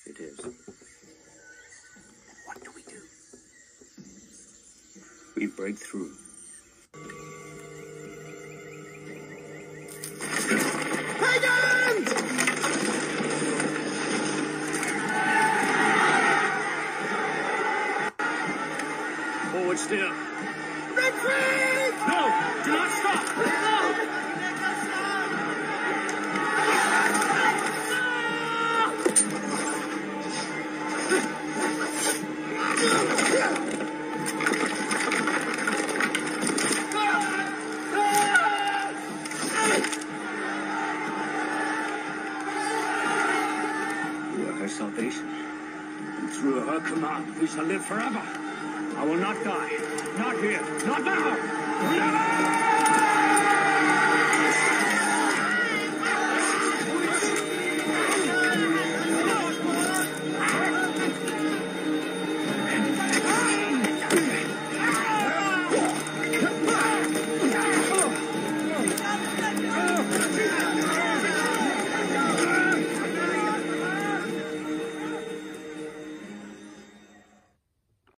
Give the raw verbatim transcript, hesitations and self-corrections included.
It is. What do we do? We break through. Pagans! Forward still. Retreat! No! Do not stop! No! You are her salvation. And through her command, we shall live forever. I will not die. Not here. Not now. Never!